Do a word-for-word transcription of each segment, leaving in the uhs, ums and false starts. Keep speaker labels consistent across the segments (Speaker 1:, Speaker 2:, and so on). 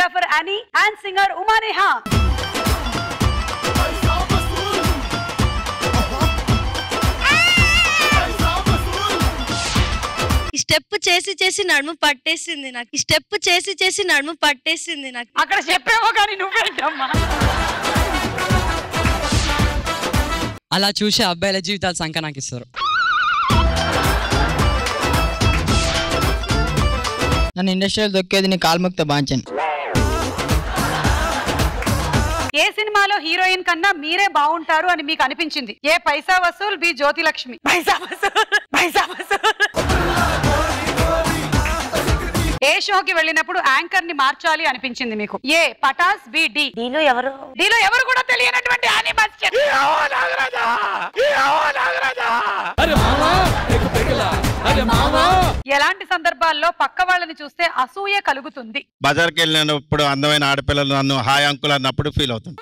Speaker 1: Choreographer అని and singer Uma Neha.
Speaker 2: Step చేసి చేసి నడుము పట్టేసింది నాకు. స్టెప్ చేసి చేసి నడుము పట్టేసింది నాకు.
Speaker 1: అక్కడ చెప్పేవో కానీ నువ్వేంటమ్మా.
Speaker 3: అలా చూసే అబ్బాయిల జీవితాలు సంఖ్య నాకు ఇస్తారు.
Speaker 4: నన్ను ఇండస్ట్రీలో దొక్కేది నీ కాల్ముక్త బాంచన్.
Speaker 1: ఏ సినిమాలో హీరోయిన్ కన్నా మీరే బాగుంటారు అని మీకు అనిపించింది? ఏ పైసా వసూల్, బి జ్యోతి లక్ష్మి. పైసా వసూల్, పైసా వసూల్. ఏ షోకి వెళ్ళినప్పుడు యాంకర్ ని మార్చాలి అనిపించింది మీకు? A Patas, B Dhee.
Speaker 5: డీలో ఎవరు?
Speaker 1: డీలో ఎవరు కూడా తెలియనటువంటి ఎలాంటి సందర్భాల్లో పక్క వాళ్ళని చూస్తే అసూయ కలుగుతుంది?
Speaker 6: బజార్కి వెళ్ళినప్పుడు అందమైన ఆడపిల్లలు నన్ను హాయ్ అంకుల్ అన్నప్పుడు ఫీల్ అవుతుంది.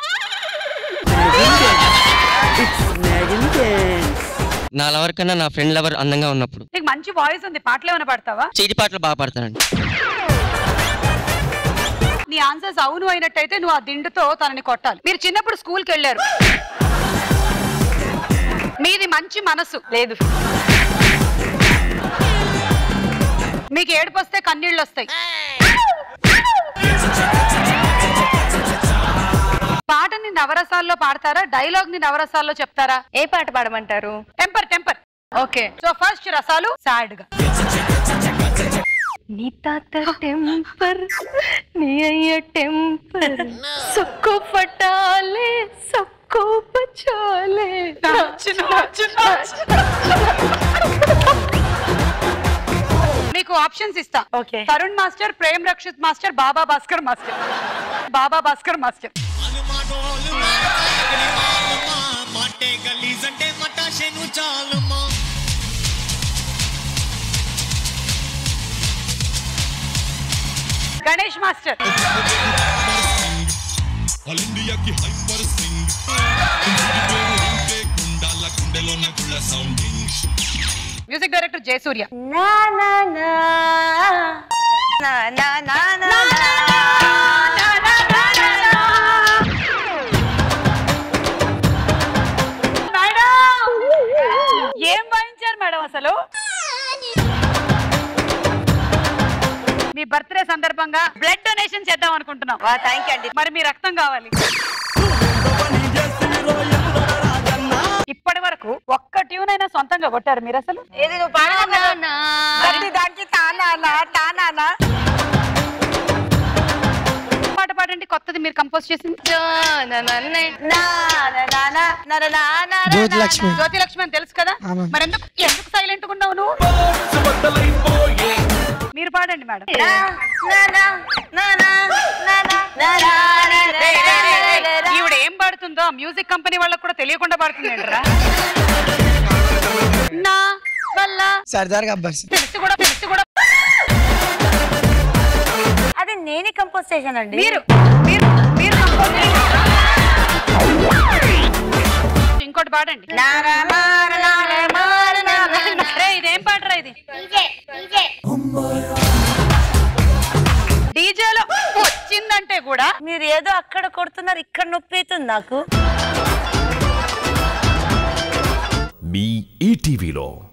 Speaker 3: నా లవర్ కన్నా నా ఫ్రెండ్ లవర్ అందంగా ఉన్నప్పుడు.
Speaker 1: నీకు మంచి వాయిస్ ఉంది, పాటలు ఏమైనా పాడతావా?
Speaker 3: చీటి పాటలు బాగా పాడతానండి.
Speaker 1: నీ ఆన్సర్స్ అవును అయినట్టయితే నువ్వు ఆ దిండుతో తనని కొట్టాలి. మీరు చిన్నప్పుడు స్కూల్కి వెళ్ళారు, మీది మంచి మనసు లేదు, మీకు ఏడుపు వస్తే కన్నీళ్ళు వస్తాయి. పాటని నవరసాల్లో పాడతారా, డైలాగ్ ని నవరసాల్లో చెప్తారా?
Speaker 5: ఏ పాట పాడమంటారు?
Speaker 1: Temper Temper. Okay, so first రసాలు సాడ్ గా.
Speaker 5: నీ తాత టెంపర్, నీ అయ్య టెంపర్, సొక్కు పటాలే సొక్కు పచాలే.
Speaker 1: మీకు ఆప్షన్స్ ఇస్తా.
Speaker 5: Okay.
Speaker 1: Tarun master, Prem Rakshit master, Baba Bhaskar master. Baba Bhaskar master. Ganesh master. Music director Jayasurya.
Speaker 5: నా నా నా నా నా నా నా
Speaker 1: ఏం వాయించారు మేడం అసలు? మీ బర్త్డే సందర్భంగా బ్లడ్ డొనేషన్ చేద్దాం అనుకుంటున్నాం.
Speaker 5: థ్యాంక్ యూ అండి.
Speaker 1: మరి మీ రక్తం కావాలి. ఇప్పటి వరకు ఒక్క ట్యూన్ అయినా సొంతంగా కొట్టారు మీరు అసలు?
Speaker 5: ఏది నువ్వు పాడనా? దానికి తానా తానా
Speaker 1: పాట పాడండి, కొత్తది మీరు కంపోజ్ చేసింది.
Speaker 4: జ్యోతి లక్ష్మి.
Speaker 1: జ్యోతి లక్ష్మి అని తెలుసు కదా, మరి ఎందుకు ఎందుకు సైలెంట్ గా ఉన్నావు నువ్వు? మీరు పాడండి మేడం. ఈవిడ ఏం పాడుతుందో మ్యూజిక్ కంపెనీ వాళ్ళకు కూడా తెలియకుండా పాడుతుంది ఏంట్రా? నా వల్ల
Speaker 4: సర్దార్ గబ్బర్
Speaker 1: తెలిసి కూడా తెలిసి కూడా
Speaker 5: అది నేనే కంపోజ్ చేశానండి.
Speaker 1: మీరు మీరు మీరు కంపోజ్ ఇంకోటి పాడండి. ఇదేం పాటరా ఇది? డీజేలో వచ్చిందంటే కూడా
Speaker 5: మీరు ఏదో అక్కడ కొడుతున్నారు, ఇక్కడ నొప్పి అవుతుంది నాకు.
Speaker 7: మీ ఈటీవీలో